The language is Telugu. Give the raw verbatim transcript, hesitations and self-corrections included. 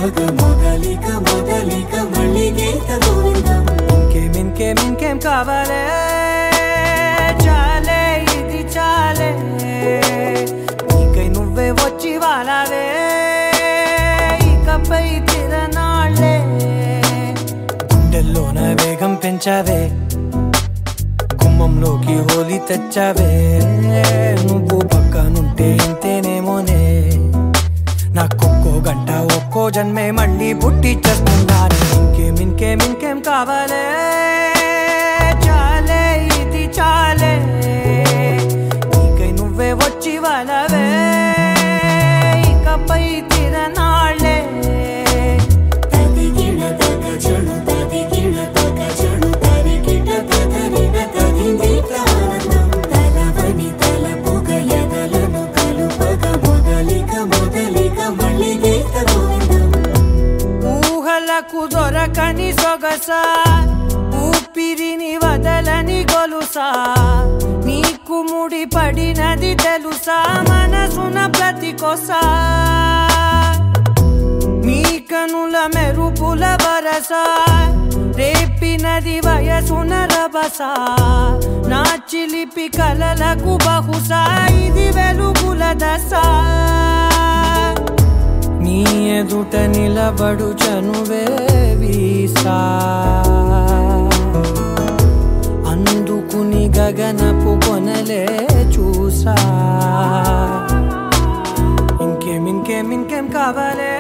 కలుపగ మొదలిక మొదలిక మళ్ళీ గీత గోవిందం ఇంకేం ఇంకేం ఇంకేం కావాలే చాలే ఇది చాలే నీకై నువ్వే వచ్చి వాలావే ఇకపై తిరనాళ్ళే గుండెల్లోన వేగం పెంచావే గుమ్మంలోకి హోలీ తెచ్చావే నువ్వు పక్కనుంటే ఇంతేనేమోనే నాకొక్కో గంట ఒక్కో జన్మే మళ్ళీ పుట్టి చేస్తున్నాను ఇంకేం ఇంకేం ఇంకేం కావాలే చాలే ఇది చాలే నీకై నువ్వే వచ్చి వాళ్ళవే ఇకపై తిరనాళ్ళే తదిగిన తగ చెడు తదిగిన తగ చెడు తరిగిన తదరిన తదిందిత ఆనందం తలవని తలపుగ ఎదలను కలుపగ మొదలిక మొదలిక మళ్ళీ గీత గోవిందం ఊహలకు దొరకని సొగసా ఊపిరిని వదలని గొలుసా నీకు ముడి పడినది తెలుసా మనసున ప్రతి కొసా నీ కనుల మెరుపుల వరసా రేపినది వయసున రభసా నా చిలిపి కలలకు బహుశా ఇది వెలుగుల దశ నీ ఎదుట నిలబడు చనువే వీసా అందుకుని గగనపు కొనలే చూసా ఇంకేం ఇంకేం ఇంకేం కావాలే